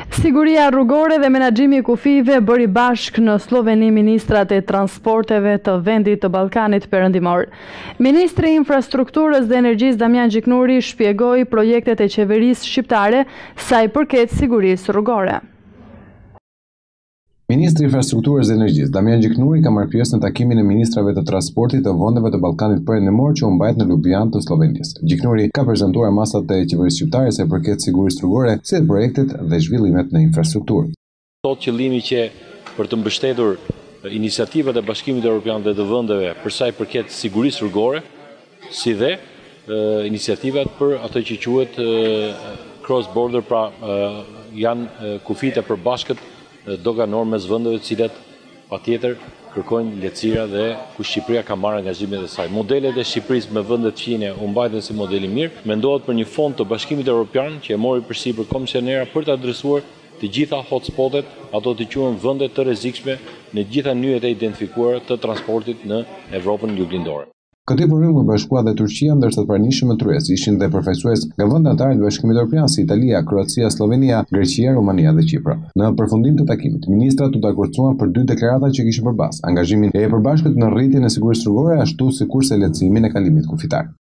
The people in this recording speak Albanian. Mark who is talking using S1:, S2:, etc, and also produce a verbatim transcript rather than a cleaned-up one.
S1: Siguria rrugore dhe menaxhimi i kufive bëri bashkë në Sloveni ministrat e transporteve të vendit të Ballkanit Perëndimor. Ministri i Infrastrukturës dhe Energjisë Damian Gjiknuri shpjegoi projektet e qeverisë shqiptare sa i përket sigurisë rrugore.
S2: Ministri i Infrastrukturës dhe Energjisë Damian Gjiknuri ka marrë pjesë në takimin e ministrave të transportit të vendeve të Ballkanit Perëndimor që u mbajt në Ljubljanë të Slovenisë. Gjiknuri ka prezantuar masat e qeverisë shqiptare sa i përket sigurisë rrugore, si dhe projektet dhe zhvillimet në infrastrukturë.
S3: Sot qëllimi që për të mbështetur iniciativat e Bashkimit Evropian dhe të vendeve për sa i përket sigurisë rrugore, si dhe e, iniciativat për atë që quhet cross border, pra e, janë kufit e përbashkët doganor mes vendeve të cilat patjetër kërkojnë lehtësira dhe ku Shqipëria ka marrë angazhimet e saj. Modelet e Shqipërisë me vendet fqine u mbajtën si model i mirë. Mendohet për një fond të Bashkimit Evropian që e mori përsipër komisionera për të adresuar të gjitha hotspotet, ato të quhen vende të rrezikshme në gjitha nyjet e identifikuara të transportit në Evropën juglindore.
S2: Këtë program u bashkua dhe Turqia, ndërsa të pranishëm kryes ishin dhe përfaqësues nga vende anëtare të Bashkimit Evropian si Italia, Kroacia, Slovenia, Greqia, Rumania dhe Kipër. Në përfundim të takimit, ministrat u dakordsuan për dy deklarata që kishin përbas: angazhimin e përbashkët në rrjetjen e sigurisë rrugore, ashtu si kurse lehtësimin e kalimit kufitar.